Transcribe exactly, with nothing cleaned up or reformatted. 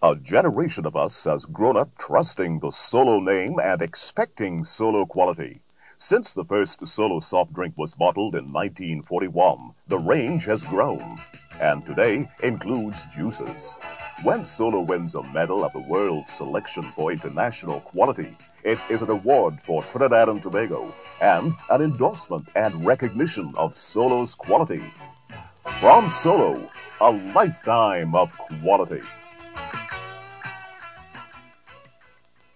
A generation of us has grown up trusting the Solo name and expecting Solo quality. Since the first Solo soft drink was bottled in nineteen forty-one, the range has grown, and today includes juices. When Solo wins a medal at the World Selection for International Quality, it is an award for Trinidad and Tobago and an endorsement and recognition of Solo's quality. From Solo, a lifetime of quality.